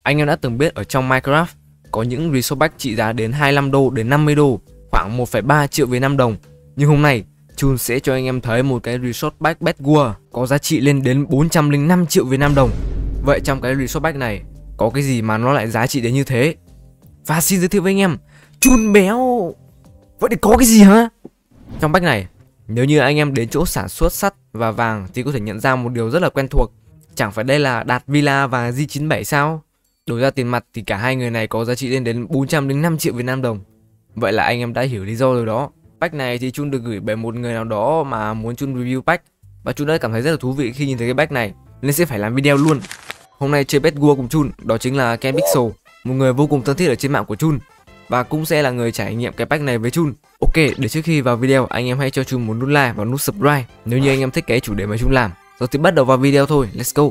Anh em đã từng biết ở trong Minecraft có những resource pack trị giá đến 25 đô đến 50 đô, khoảng 1,3 triệu Việt Nam đồng. Nhưng hôm nay Chun sẽ cho anh em thấy một cái resource pack Bed War có giá trị lên đến 405 triệu Việt Nam đồng. Vậy trong cái resource pack này có cái gì mà nó lại giá trị đến như thế? Và xin giới thiệu với anh em, Chun béo. Vậy thì có cái gì hả? Trong pack này, nếu như anh em đến chỗ sản xuất sắt và vàng thì có thể nhận ra một điều rất là quen thuộc. Chẳng phải đây là Đạt Villa và G97 sao? Đổi ra tiền mặt thì cả hai người này có giá trị lên đến 405 triệu Việt Nam đồng. Vậy là anh em đã hiểu lý do rồi đó. Pack này thì Chun được gửi bởi một người nào đó mà muốn Chun review pack, và Chun đã cảm thấy rất là thú vị khi nhìn thấy cái pack này nên sẽ phải làm video luôn. Hôm nay chơi Bed War cùng Chun đó chính là Ken Pixel, một người vô cùng thân thiết ở trên mạng của Chun, và cũng sẽ là người trải nghiệm cái pack này với Chun. Ok, để trước khi vào video anh em hãy cho Chun một nút like và nút subscribe nếu như anh em thích cái chủ đề mà Chun làm. Rồi thì bắt đầu vào video thôi, let's go.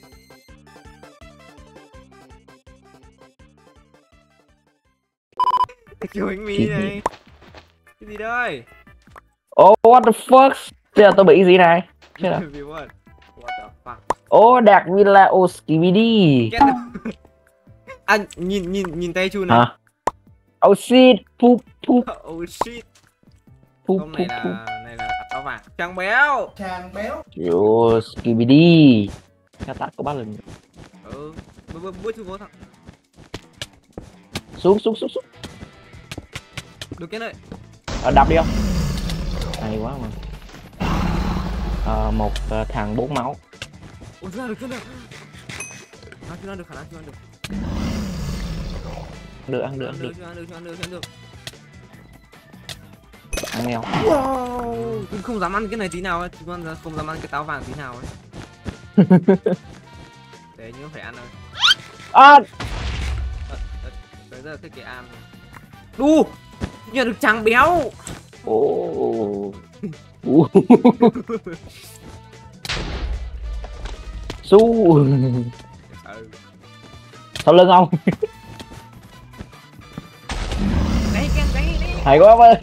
Kiểu anh mì này. Cái gì đây? Oh, what the fuck? Thế là tôi bị gì này? What the fuck? Oh, Đạt Villa Oskibidi. À, nhìn tay Chun này. Hả? Oh shit, poop. Oh shit. Poop. Này là áo vàng. Chàng béo. Yo, Skibidi. Cái tát có 3 lần. Bước xuống thằng. Xuống. Được cái này. Đập đi không? Hay quá mà. Một thằng 4 máu. Ủa, ra được cái này. Chưa ăn được. Ăn được. Ăn nghèo. Wow, không dám ăn cái này tí nào ấy, không dám ăn cái táo vàng tí nào ấy. Thế nhưng phải ăn thôi. Tới giờ thích cái ăn. Đu, nhận được chàng béo. Su. Sau lưng không? Đấy. Hay quá ơi.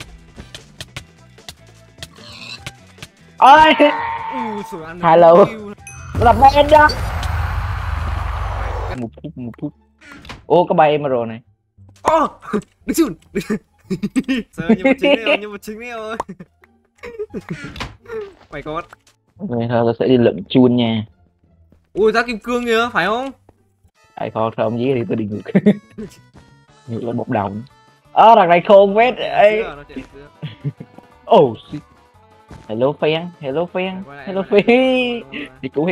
Ôi. Hello. Là men đó. Một phút. Ô, có 3 emerald này. Được Chun. Nhưng mà chính rồi. Mày có. Thôi tôi sẽ đi lượm Chun nha. Ui, ra kim cương kìa, phải không? Ai con không gì thì tôi đi ngược. Ngược lên một đồng. Thằng này khôn vết ấy. Oh shit. Hello fan. Đi cứu.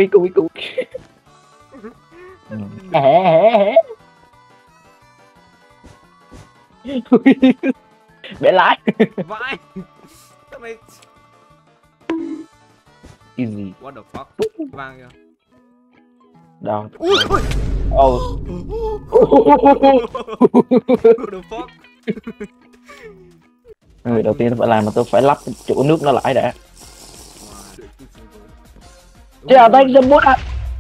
Bẻ lái. Vãi. Mày... Easy. What the fuck? Vàng kìa. Đâu? Ui. Oh. What the fuck? Người đầu tiên phải làm mà tôi phải lắp chỗ nước nó lại đã. Chứ là tay dâm bút à.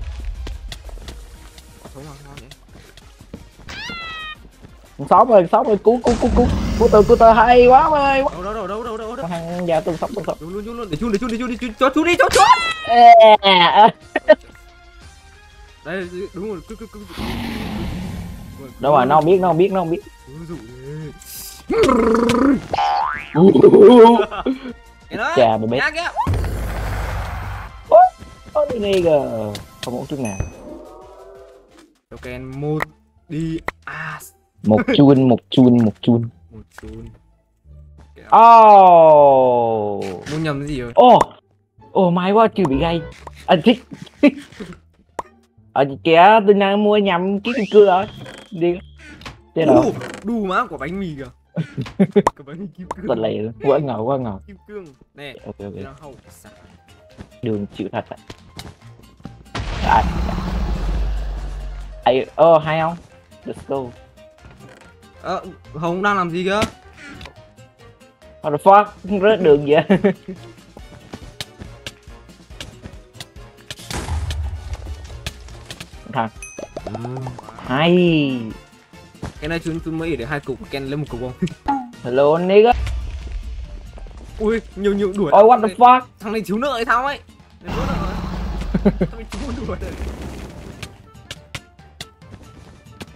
Sống rồi, cứu tôi hay quá ơi. Đâu. Thằng già tôi sống. Luôn, để Chun cho Chun đi. Đây, đúng rồi, cứ. Đâu mà nó không biết. Chà mày biết. Ôi đi kìa. Không uống trước nào. Ok, một đi. Một chun. Muốn nhầm cái gì rồi? May quá chưa bị gây. Thích. Kìa tôi đang mua nhầm cái kim cương rồi. Đi. Thế nào? Đu má của bánh mì kìa. Cái bánh mì kim cương. Thật lẹ quá ngầu. Kim cương. Nè. Ok. Hậu. Đường chịu thật đấy. Hay không? Let's go. Hồng đang làm gì kìa? What the fuck? Rớt đường vậy. Thằng. Hay. Cái này Chun mới để 2 cục, Ken lấy 1 cục không? Hello nigga. Ui, nhiều đuổi. What the fuck? Thằng này thiếu nợ hay sao ấy? Thằng này thiếu nợ rồi. Thằng này thiếu đuổi rồi.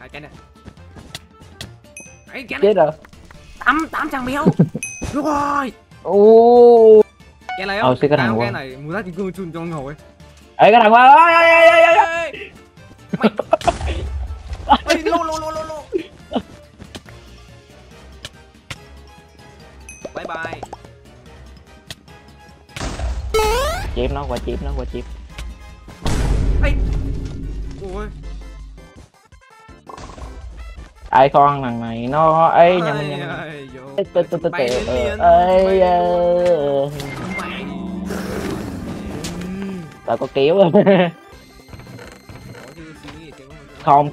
Cái này. Đấy, cái này. Chết rồi. Tám chàng béo. Rồi. Ô. Cái này không? Cái Cái này này mua ra thì cương chun cho ngầu ấy. Ê cái thằng qua ơi. Mày. Ê lô. Bye bye. Chém nó qua chém. Ê. Ôi. Ai con thằng này nó ấy nhầm. Tao có kéo. Không.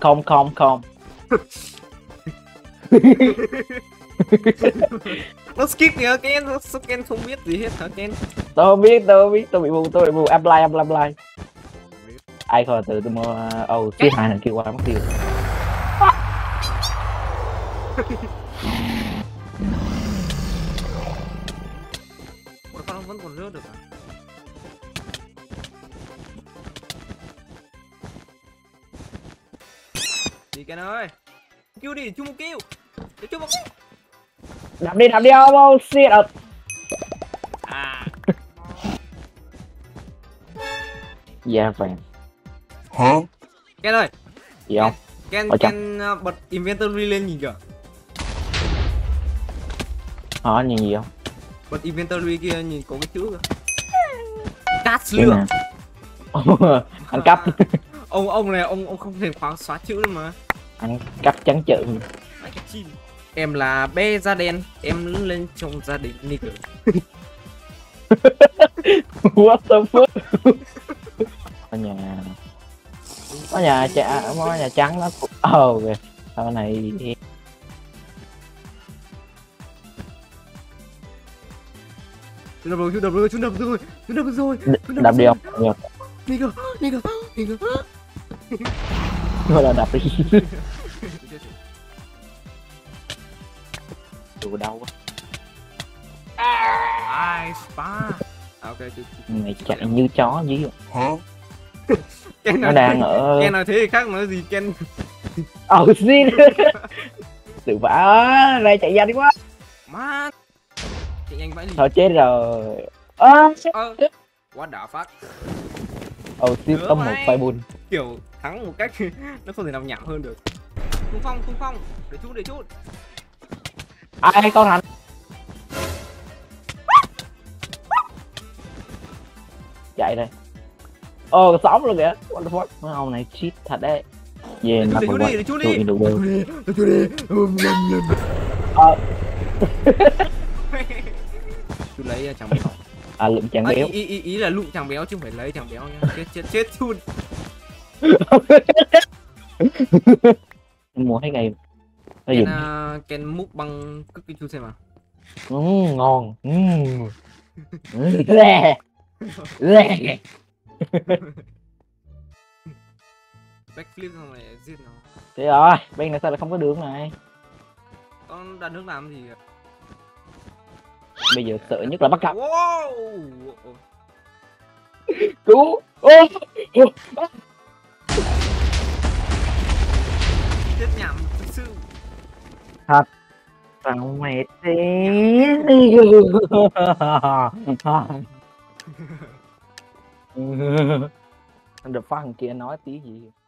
Nó skip kìa, Ken, Ken không biết gì hết hả Ken? Tôi không biết, tôi bị mù, apply. Ai khỏi từ tôi mua xếp 2 thằng kia qua mất tiêu. Ủa, con vẫn còn rớt được à? Đi Ken ơi. Kêu đi, chung một kêu. Đập đi ông shit up. À. Yeah friend. Hả? Ken ơi. Gì không? Ken bật inventory lên nhìn kìa. Hả, nhìn gì không? Bật inventory kia nhìn có cái chữ kìa. Cát lửa. Anh cấp. Ông này ông không thể xóa chữ nữa mà. Anh cấp trắng chữ. Em là bé da đen, em lớn lên trong gia đình nigger. What the fuck? Có nhà trắng nó kìa. Sau này Chúng đập rồi. đập đi không? Nigger. Gọi là đập đi. Tụi đâu quá. Ai spa. Ok Mày chạy như chó dí. Hả? Ken Nó đang ở Ken nào thế thì khác nói gì Ken. xin. Tự vả này chạy nhanh quá. Má. Chạy nhanh vãi lì. Thôi chết rồi. What the fuck. Tiếp có một phai bùn. Kiểu thắng một cách nó không thể nào nhảm hơn được. Tung phong. Để chút. Ai con hành. Chạy đây. Sống luôn kìa. What the fuck. Mấy ông này cheat thật đấy. Về mà còn để chút đi. Chú lấy chàng béo. Lụm chàng béo. Ý là lụm chàng béo chứ không phải lấy chàng béo nha. Chết chun. Mua hết ngày. Ken múc băng cookie cái chú xem à. Ngon. Backflip xong này giết nó. Thế rồi, bên này sao lại không có đường này? Con đặt nước làm gì? Bây giờ sợ nhất là bắt gặp. Wow. Cứu. Chết nhảm thực sự. Thật. Sao mệt thế? Anh được phát thằng kia nói tí gì?